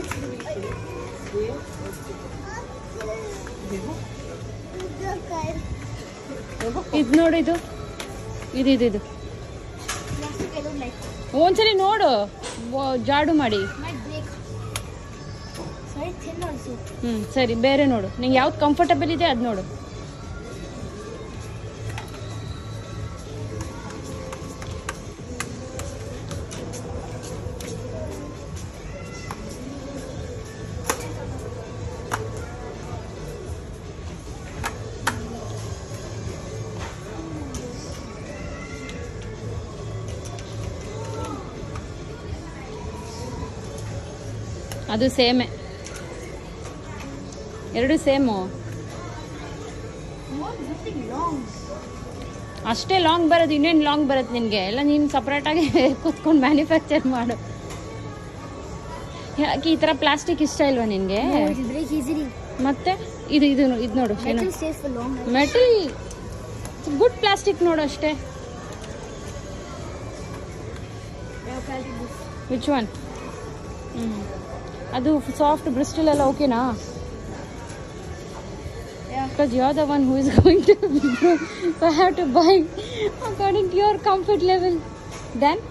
ಇದು ನೋಡು, ಇದು ಇದು ಇದು ಇದು ಒಂದ್ಸಲಿ ನೋಡು, ಜಾಡು ಮಾಡಿ. ಸರಿ, ಬೇರೆ ನೋಡು, ನಿಂಗೆ ಯಾವ್ದು ಕಂಫರ್ಟಬಲ್ ಇದೆ ಅದು ನೋಡು. ಅದು ಸೇಮೆ, ಎರಡು ಸೇಮು. ಅಷ್ಟೇ ಲಾಂಗ್ ಬರೋದು, ಇನ್ನೇನು ಲಾಂಗ್ ಬರುತ್ತೆ ನಿನಗೆ? ಎಲ್ಲ ನೀನು ಸಪ್ರೇಟಾಗಿ ಕೂತ್ಕೊಂಡು ಮ್ಯಾನುಫ್ಯಾಕ್ಚರ್ ಮಾಡು. ಯಾಕೆ ಈ ಥರ ಪ್ಲಾಸ್ಟಿಕ್ ಇಷ್ಟ ಇಲ್ವಾ ನಿನಗೆ? ಮತ್ತೆ ಇದು ಇದು ಇದು ನೋಡು, ಮೆಟಲ್ ಗುಡ್ ಪ್ಲಾಸ್ಟಿಕ್ ನೋಡು ಅಷ್ಟೇ. Which one? ಅದು ಸಾಫ್ಟ್ ಬ್ರಿಸ್ಟಲ್ ಎಲ್ಲ ಓಕೆನಾ? Because you're the one who is going to be broke, so I have to buy according to your comfort level. Then